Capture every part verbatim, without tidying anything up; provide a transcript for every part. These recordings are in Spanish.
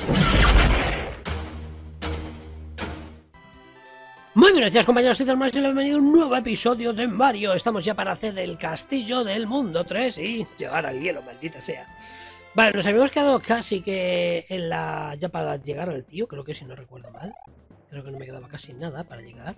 Muy buenos días, compañeros, soy Zermas y bienvenido a un nuevo episodio de Mario. Estamos ya para hacer el castillo del mundo tres y llegar al hielo, maldita sea. Vale, nos habíamos quedado casi que en la... ya para llegar al tío, creo que si no recuerdo mal. Creo que no me quedaba casi nada para llegar.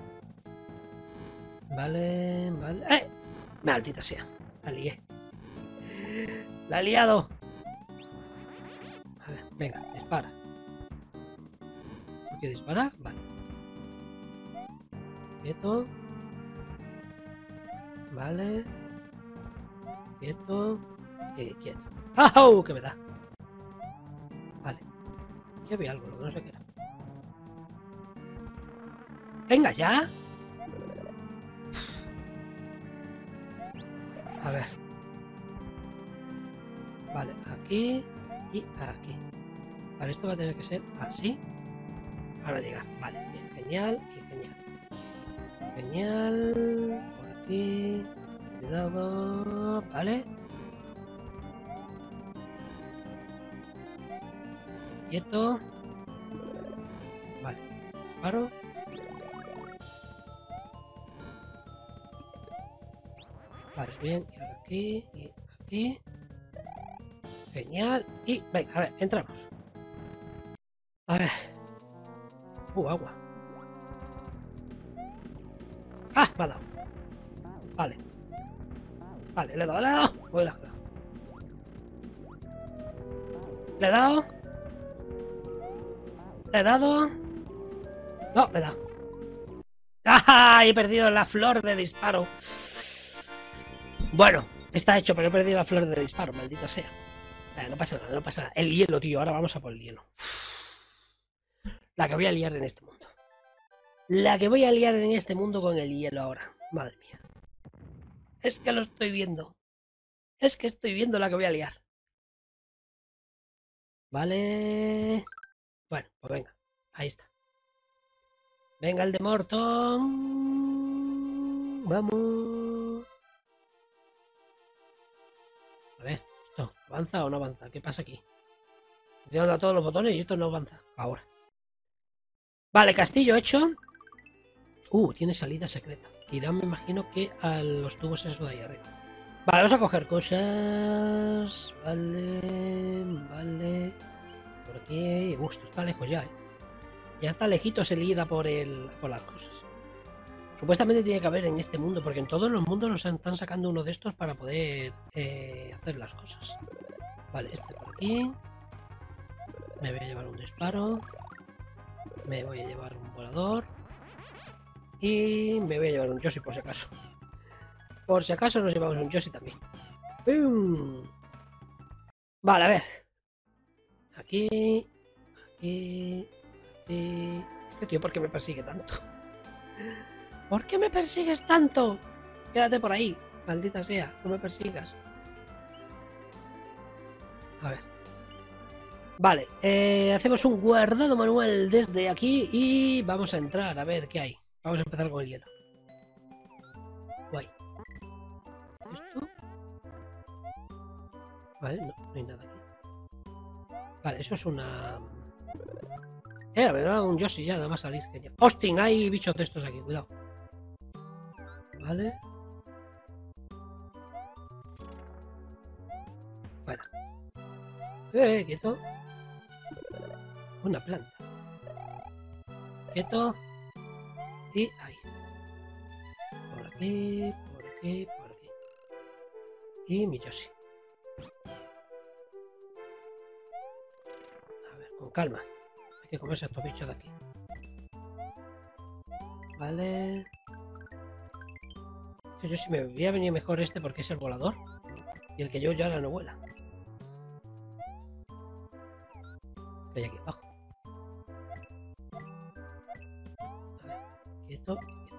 Vale, vale... ¡Eh! Maldita sea, la lié. La he liado. A ver, venga, dispara. ¿Por qué dispara? Vale. Quieto. Vale. Quieto. Y quieto. ¡Oh! ¿Qué me da? Vale. Aquí había algo, no sé qué era. ¡Venga ya! A ver. Vale, aquí y aquí. Vale, esto va a tener que ser así para llegar. Vale, bien, genial y genial. Genial. Por aquí. Cuidado. Vale. Quieto. Vale. Paro. Vale, bien. Y ahora aquí. Y aquí. Genial. Y venga, a ver, entramos. A ver. Uh, agua. ¡Ah! Me ha dado. Vale. Vale, le he dado, le he dado. Voy, le he dado. Le he dado. Le he dado. No, le he dado. ¡Ah! He perdido la flor de disparo. Bueno, está hecho, pero he perdido la flor de disparo, maldita sea. Vale, no pasa nada, no pasa nada. El hielo, tío. Ahora vamos a por el hielo. La que voy a liar en este mundo. La que voy a liar en este mundo con el hielo ahora. Madre mía. Es que lo estoy viendo. Es que estoy viendo la que voy a liar. Vale. Bueno, pues venga. Ahí está. Venga el de Morton. Vamos. A ver, ¿esto avanza o no avanza? ¿Qué pasa aquí? Estoy dando a todos los botones y esto no avanza. Ahora. Vale, castillo hecho. Uh, tiene salida secreta. Que irán, me imagino que a los tubos esos de ahí arriba. Vale, vamos a coger cosas. Vale, vale. Por aquí. Uh, esto está lejos ya, ¿eh? Ya está lejitos el ir a por, el, por las cosas. Supuestamente tiene que haber en este mundo, porque en todos los mundos nos están sacando uno de estos para poder eh, hacer las cosas. Vale, este por aquí. Me voy a llevar un disparo. Me voy a llevar un volador. Y me voy a llevar un Yoshi por si acaso. Por si acaso nos llevamos un Yoshi también. ¡Bum! Vale, a ver. Aquí. Aquí. Aquí. Este tío, ¿por qué me persigue tanto? ¿Por qué me persigues tanto? Quédate por ahí. Maldita sea. No me persigas. A ver. Vale. Eh, hacemos un guardado manual desde aquí. Y vamos a entrar. A ver qué hay. Vamos a empezar con el hielo. Guay. ¿Esto? Vale, no, no hay nada aquí. Vale, eso es una... Eh, me da un Yoshi ya, nada más salir. Genial. ¡Hosting! Hay bichos de estos aquí, cuidado. Vale. Bueno. Eh, quieto. Una planta. Quieto. Y ahí. Por aquí, por aquí, por aquí. Y mi Yoshi. A ver, con calma. Hay que comerse a estos bichos de aquí. Vale. Yo sí me habría venido mejor este porque es el volador. Y el que yo ya ahora no vuela. Que hay aquí abajo. A ver, quieto, quieto.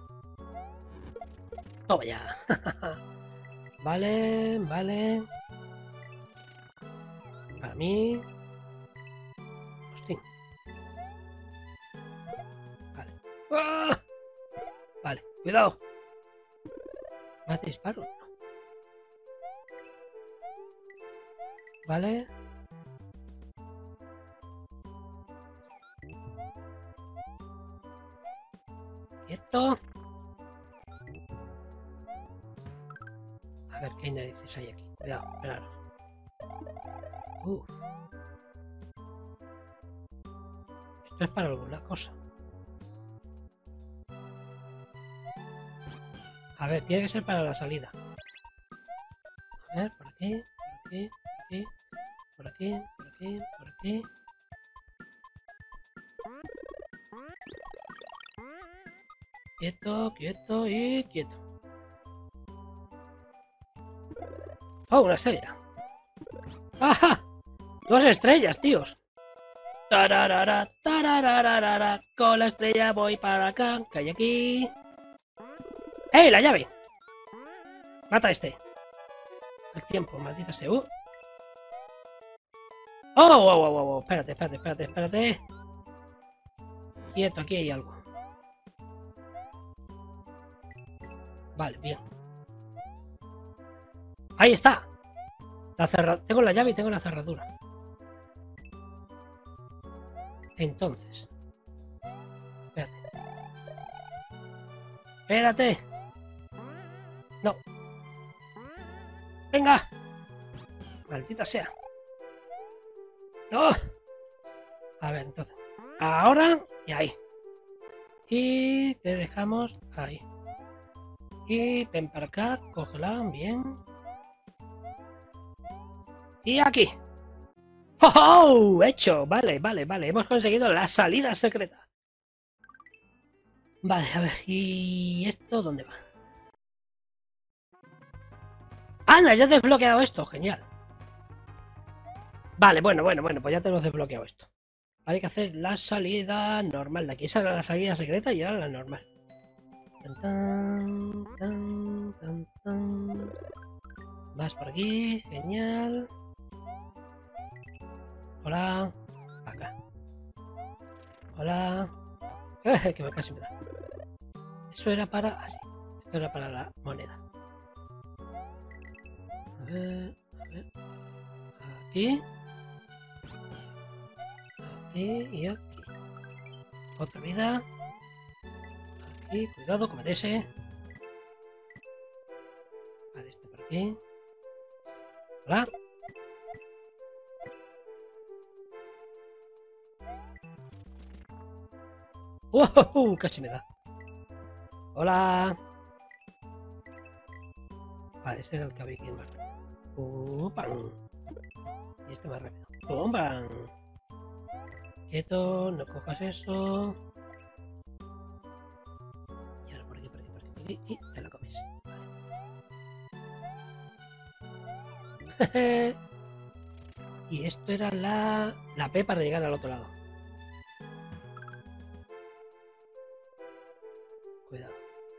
¡Toma ya! Vale, vale. Para mí. Hostia. Vale. ¡Ah! Vale, cuidado. ¿Más disparo? No. Vale. quieto. A ver qué narices hay aquí. Cuidado, esperad. Uh. Esto es para alguna cosa. A ver, tiene que ser para la salida. A ver, por aquí, por aquí, por aquí, por aquí, por aquí, por aquí. Quieto, quieto y quieto. ¡Oh, una estrella! ¡Ajá! ¡Dos estrellas, tíos! Tararara, tararara, con la estrella voy para acá. ¿Qué hay aquí? ¡Ey, la llave! Mata a este. El tiempo, maldita sea. Uh. ¡Oh, wow, wow, wow! Espérate, espérate, espérate, espérate. Quieto, aquí hay algo. Vale, bien. ¡Ahí está! La cerra... Tengo la llave y tengo la cerradura. Entonces. Espérate. Espérate. No. Venga. Maldita sea. No. A ver, entonces. Ahora y ahí. Y te dejamos ahí. Y ven para acá, cógela, bien. Y aquí. ¡Oh, oh! Hecho. Vale, vale, vale. Hemos conseguido la salida secreta. Vale, a ver. ¿Y esto dónde va? ¡Anda! Ya he desbloqueado esto. Genial. Vale, bueno, bueno, bueno. Pues ya tenemos desbloqueado esto. Hay que hacer la salida normal de aquí. Esa era la salida secreta y era la normal. Tan, tan, tan, tan, tan. Vas por aquí. Genial. Hola. Acá. Hola. Eh, que me casi me da. Eso era para... así. Ah, esto era para la moneda. A ver, a ver. Aquí. Aquí y aquí. Otra vida. Aquí, cuidado, comete ese. Vale, este por aquí. Hola. ¡Oh! Casi me da. Hola. Vale, este era el que había que ir más rápido. ¡Oh, pam! Y este más rápido. ¡Oh, pam! Quieto, no cojas eso. Y ahora por aquí, por aquí, por aquí, por aquí. Y te lo comes. Vale. Y esto era la... la P para llegar al otro lado. Cuidado.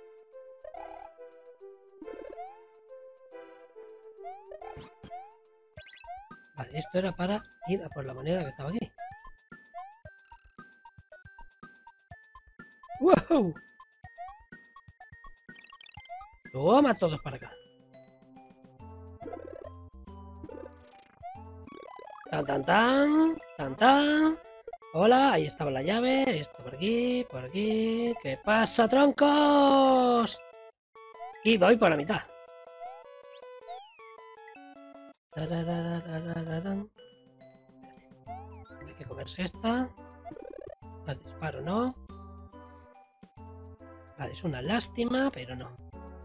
Vale, esto era para ir a por la moneda que estaba aquí. ¡Wow! Toma todos para acá. Tan, tan, tan. Tan, tan. Hola, ahí estaba la llave. Esto por aquí, por aquí. ¿Qué pasa, troncos? Y voy por la mitad. Hay que comerse esta. Más disparo, ¿no? Vale, es una lástima, pero no.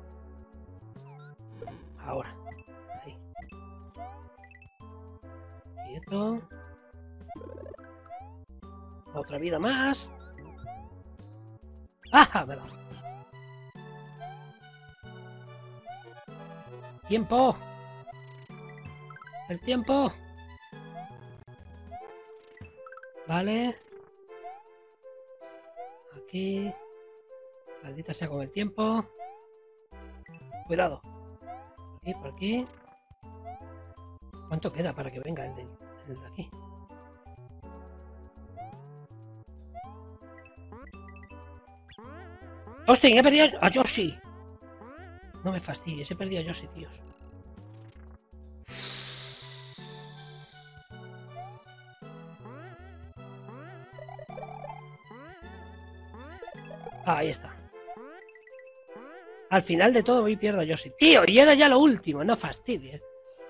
Ahora. Ahí. Quieto. Otra vida más. ¡Ah! Me da. ¡Tiempo! ¡El tiempo! Vale. Aquí. Maldita sea con el tiempo. Cuidado. Por aquí, por aquí. ¿Cuánto queda para que venga el de, el de aquí? ¡Hostia! ¡He perdido a Yoshi! No me fastidies, he perdido a Yoshi, tíos. Ah, ahí está. Al final de todo voy y pierdo a Yoshi. Tío, y era ya lo último, no fastidies.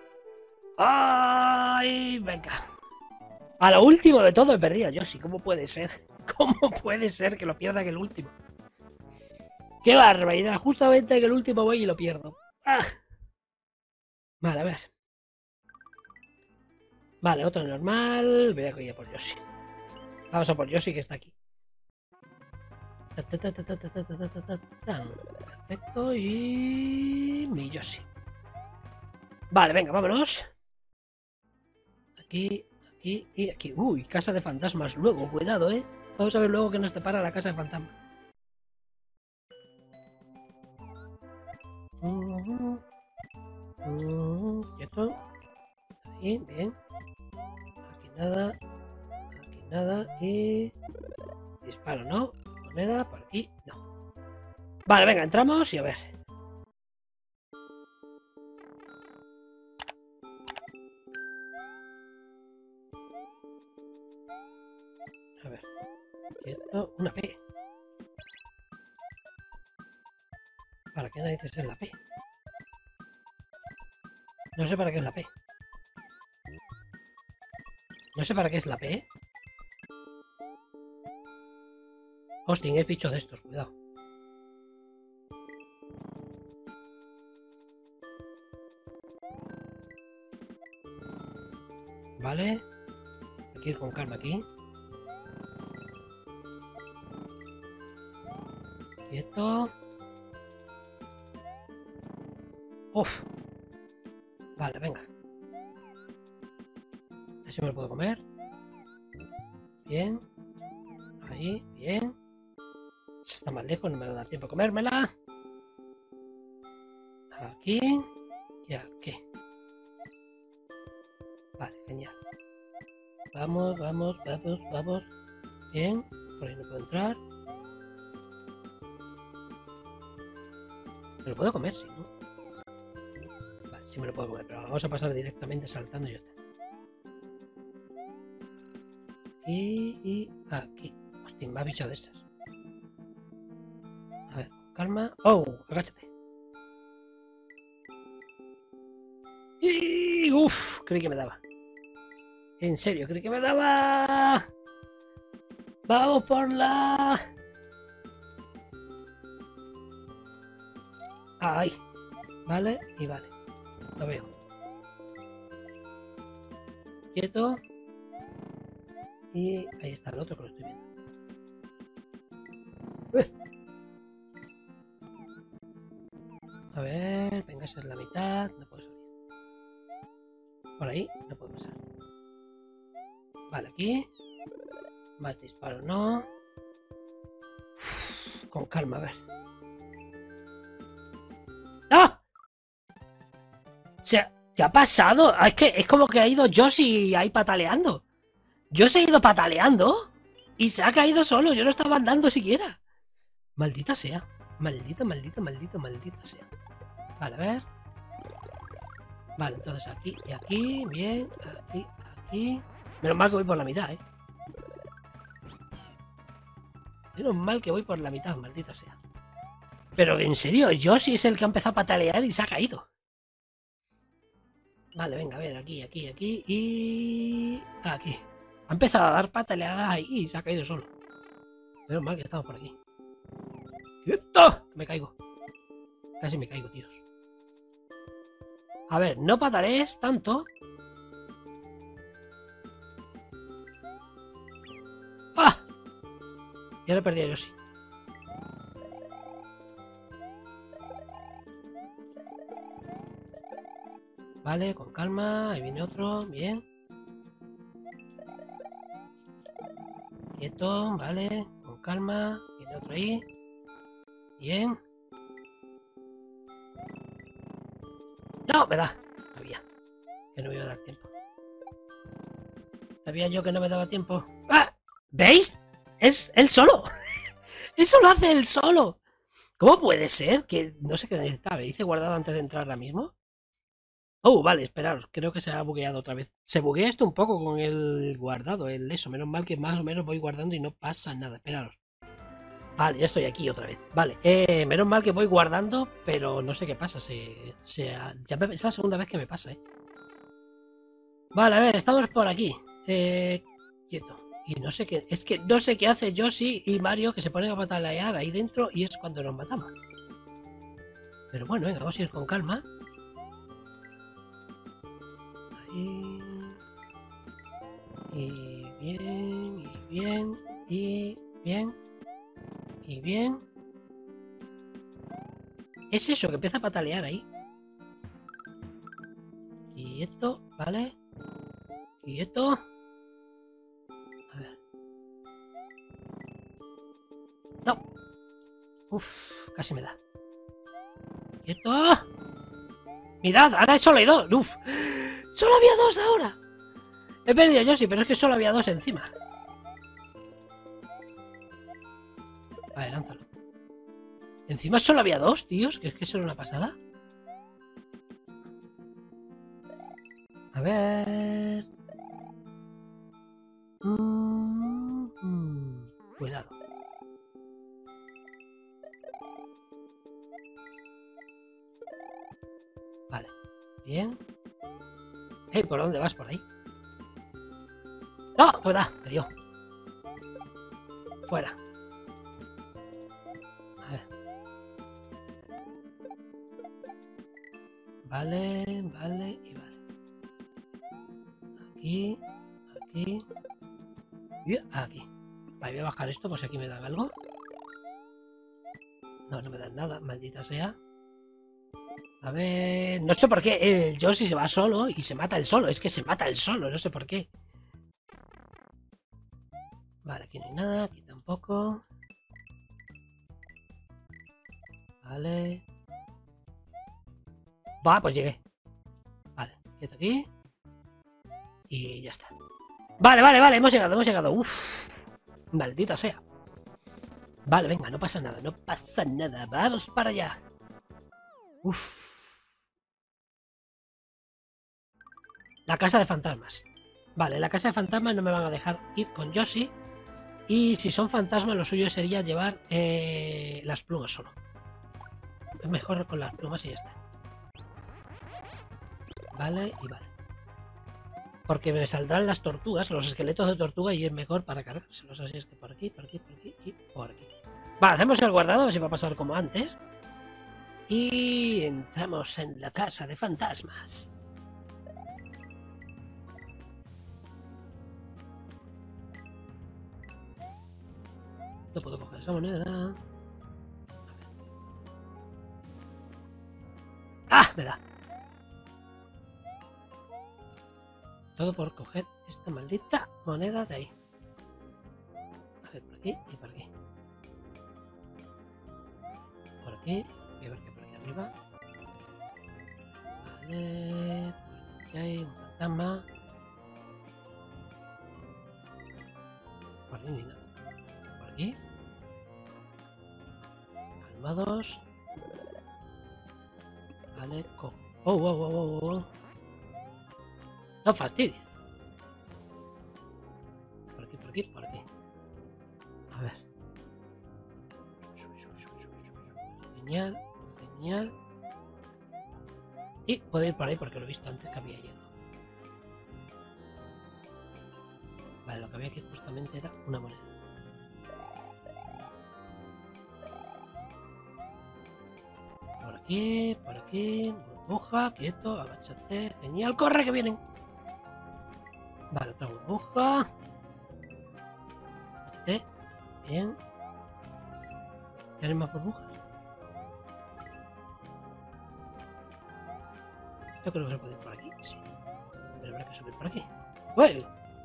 Ay, venga. A lo último de todo he perdido a Yoshi. ¿Cómo puede ser? ¿Cómo puede ser que lo pierda que el último? ¡Qué barbaridad! Justamente en el último voy y lo pierdo. ¡Ah! Vale, a ver. Vale, otro normal. Voy a ir a por Yoshi. Vamos a por Yoshi que está aquí. Perfecto. Y... mi Yoshi. Vale, venga, vámonos. Aquí, aquí y aquí. Uy, casa de fantasmas luego. Cuidado, eh. Vamos a ver luego que nos depara la casa de fantasmas. Uh, uh, quieto. Ahí, bien. Aquí nada. Aquí nada. Y... disparo, ¿no? Moneda, por aquí, no. Vale, venga, entramos y a ver. A ver. Quieto. Una P. ¿Para qué narices es la P? No sé para qué es la P. No sé para qué es la P. Hosting, es bicho de estos, cuidado. Vale. Hay que ir con calma aquí. Quieto. Uf. Vale, venga. Así me lo puedo comer. Bien. Ahí, bien. Se está más lejos, no me va a dar tiempo a comérmela. Aquí. Y aquí. Vale, genial. Vamos, vamos, vamos, vamos. Bien. Por ahí no puedo entrar. Me lo puedo comer, sí, ¿no? Vale, sí me lo puedo comer, pero vamos a pasar directamente saltando y ya está. Aquí y aquí. Hostia, más bicho de estas. A ver, con calma. ¡Oh! Agáchate. Y... ¡uf! Creí que me daba. En serio, creí que me daba. Vamos por la... Ahí. Vale, y vale. Lo veo. Quieto. Y ahí está el otro que lo estoy viendo. ¡Eh! A ver, venga, esa es la mitad. No puedo salir. Por ahí no puedo pasar. Vale, aquí. Más disparo, no. Uf, con calma, a ver. ¡Ah! O sea, ¿qué ha pasado? Es que es como que ha ido Yoshi ahí pataleando. Yoshi ha ido pataleando y se ha caído solo. Yo no estaba andando siquiera. Maldita sea. Maldita, maldita, maldita, maldita sea. Vale, a ver. Vale, entonces aquí y aquí. Bien. Aquí, aquí. Menos mal que voy por la mitad, eh. Menos mal que voy por la mitad, maldita sea. Pero en serio, Yoshi es el que ha empezado a patalear y se ha caído. Vale, venga, a ver, aquí, aquí, aquí y... aquí. Ha empezado a dar pataleadas ahí y se ha caído solo. Menos mal que estamos por aquí. ¡Quieto! Que me caigo. Casi me caigo, tíos. A ver, no patalees tanto. ¡Ah! Ya lo perdí a Yoshi. Vale, con calma. Ahí viene otro. Bien. Quieto. Vale. Con calma. Viene otro ahí. Bien. No, me da. Sabía que no me iba a dar tiempo. Sabía yo que no me daba tiempo. ¡Ah! ¿Veis? Es él solo. Eso lo hace él solo. ¿Cómo puede ser? Que no sé qué necesitaba. ¿Me dice guardado antes de entrar ahora mismo? Oh, vale, esperaros. Creo que se ha bugueado otra vez. Se buguea esto un poco con el guardado, el eso. Menos mal que más o menos voy guardando y no pasa nada. Esperaros. Vale, ya estoy aquí otra vez. Vale, eh, menos mal que voy guardando, pero no sé qué pasa. Se, se, ya me, es la segunda vez que me pasa, ¿eh? Vale, a ver, estamos por aquí. Eh, quieto. Y no sé qué, es que no sé qué hace Yoshi y Mario que se ponen a patalear ahí dentro y es cuando nos matamos. Pero bueno, venga, vamos a ir con calma. Ahí. Y bien, y bien, y bien, y bien. ¿Es eso que empieza a patalear ahí? Quieto, ¿vale? Quieto. A ver. No. Uf, casi me da. Quieto. Mirad, ahora solo hay dos. Uf. Solo había dos ahora. He perdido yo sí, pero es que solo había dos encima. Vale, lánzalo. Encima solo había dos, tíos. Que es que eso era una pasada. A ver. Mm, mm. Cuidado. Vale. Bien. Hey, ¿por dónde vas? Por ahí. ¡No! ¡Cuidado! Te dio. Fuera. A ver. Vale, vale y vale. Aquí. Aquí. Y aquí. Vale, voy a bajar esto por si aquí me dan algo. No, no me dan nada, maldita sea. A ver... No sé por qué el Yoshi se va solo y se mata el solo. Es que se mata el solo, no sé por qué. Vale, aquí no hay nada, aquí tampoco. Vale. Va, pues llegué. Vale, quieto aquí. Y ya está. Vale, vale, vale, hemos llegado, hemos llegado. Uf. Maldita sea. Vale, venga, no pasa nada, no pasa nada. Vamos para allá. Uf. La casa de fantasmas. Vale, la casa de fantasmas no me van a dejar ir con Yoshi. Y si son fantasmas, lo suyo sería llevar eh, las plumas solo. Es mejor con las plumas y ya está. Vale, y vale. Porque me saldrán las tortugas, los esqueletos de tortuga, y es mejor para cargárselos. Así es que por aquí, por aquí, por aquí y por aquí. Vale, hacemos el guardado, a ver si va a pasar como antes. Y entramos en la casa de fantasmas. No puedo coger esa moneda. ¡Ah! Me da. Todo por coger esta maldita moneda de ahí. A ver, por aquí y por aquí. Por aquí. Voy a ver qué por aquí arriba. Vale. Por aquí hay un fantasma. Por aquí ni nada. Por aquí. Calmados. Vale, cojo. Oh, oh, oh, oh, oh. No fastidia. Por aquí, por aquí, por aquí. A ver. Genial, genial. Y puedo ir por ahí porque lo he visto antes que había llegado. Vale, lo que había aquí justamente era una moneda. Por aquí, por aquí. Burbuja, quieto, agáchate. Genial, corre que vienen. Vale, otra burbuja. Agáchate. Bien. ¿Tienes más burbujas? Yo creo que se puede ir por aquí, sí. Pero habrá que subir por aquí. ¡Uy!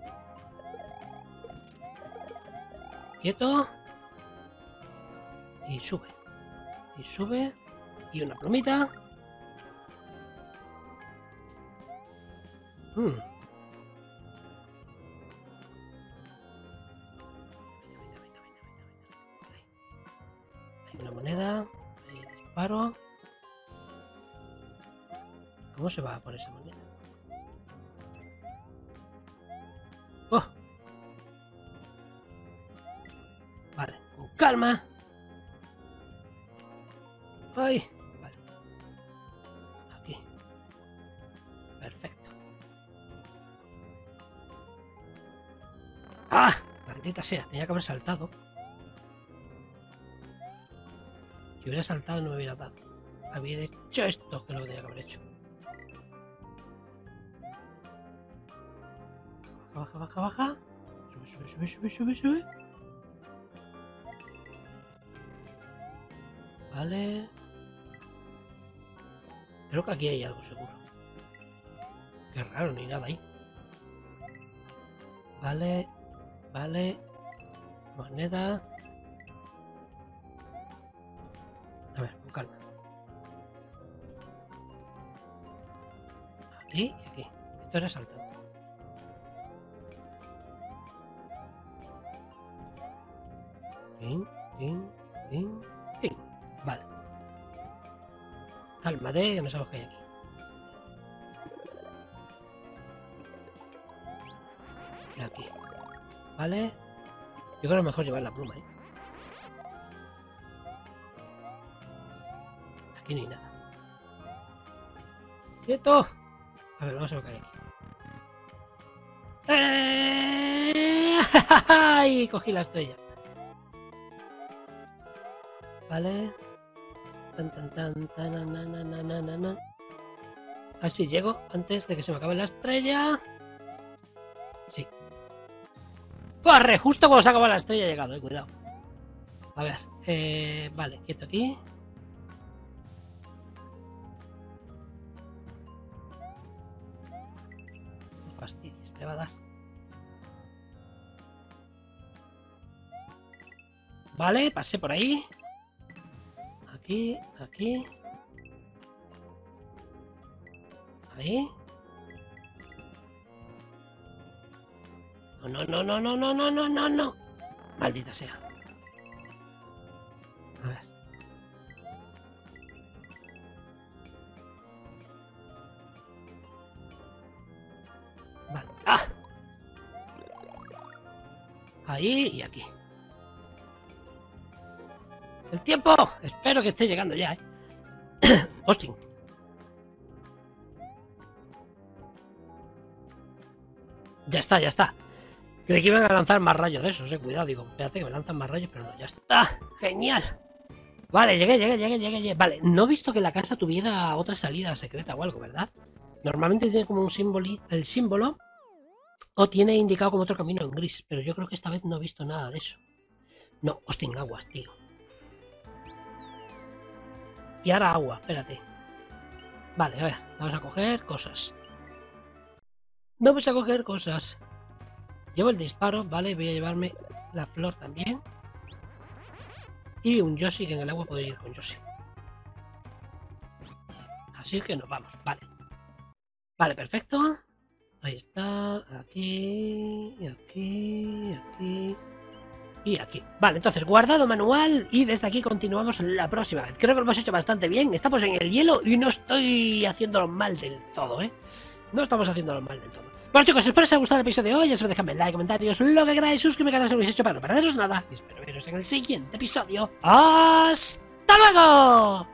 Quieto. Y sube. Y sube. Y una plumita. Hmm. Hay una moneda. Ahí disparo. ¿Cómo se va a por esa moneda? ¡Oh! Vale, con calma. Ay, vale. Aquí. Perfecto. ¡Ah! Maldita sea, tenía que haber saltado. Si hubiera saltado no me hubiera dado. Había hecho esto, que es lo que tenía que haber hecho. Baja, baja, baja, baja. Sube, sube, sube, sube, sube, sube. Vale. Creo que aquí hay algo seguro. Qué raro, ni nada ahí. Vale. Vale. Moneda. A ver, con calma. Aquí y aquí. Esto era saltando. Tin, tin, tin, tin. Vale. Cálmate, que no sabemos qué hay aquí. Y aquí. Vale. Yo creo que es mejor llevar la pluma, ¿eh? Aquí no hay nada. ¡Quieto! A ver, vamos a ver qué hay aquí. ¡Eh! ¡Ay! Cogí la estrella. Vale. Tan tan tan tan na, na, na, na, na, na. Así llego antes de que se me acabe la estrella. Sí. ¡Corre! Justo cuando se acaba la estrella he llegado, eh, cuidado. A ver, eh, vale, quieto aquí. No fastidies, me va a dar. Vale, pasé por ahí. Aquí, aquí. Ahí. No, no, no, no, no, no, no, no, no. Maldita sea. A ver. Vale. ¡Ah! Ahí y aquí. ¡El tiempo! Espero que esté llegando ya, ¿eh? Hosting. Ya está, ya está. Creí que iban a lanzar más rayos de esos, eh. Cuidado, digo, espérate que me lanzan más rayos, pero no, ya está. ¡Genial! Vale, llegué, llegué, llegué, llegué, llegué. Vale, no he visto que la casa tuviera otra salida secreta o algo, ¿verdad? Normalmente tiene como un símbolo, el símbolo, o tiene indicado como otro camino en gris, pero yo creo que esta vez no he visto nada de eso. No, hostia, aguas, tío. Y ahora agua, espérate. Vale, a ver, vamos a coger cosas. Vamos a coger cosas. Llevo el disparo, vale, voy a llevarme la flor también. Y un Yoshi, que en el agua puedo ir con Yoshi. Así que nos vamos, vale. Vale, perfecto. Ahí está, aquí, aquí, aquí y aquí. Vale, entonces guardado manual y desde aquí continuamos la próxima vez. Creo que lo hemos hecho bastante bien. Estamos en el hielo y no estoy haciéndolo mal del todo, ¿eh? No estamos haciéndolo mal del todo. Bueno, chicos, espero que os haya gustado el episodio de hoy. Ya sabéis, dejadme like, comentarios, lo que queráis, suscribirme al canal si lo habéis hecho para no perderos nada. Y espero veros en el siguiente episodio. ¡Hasta luego!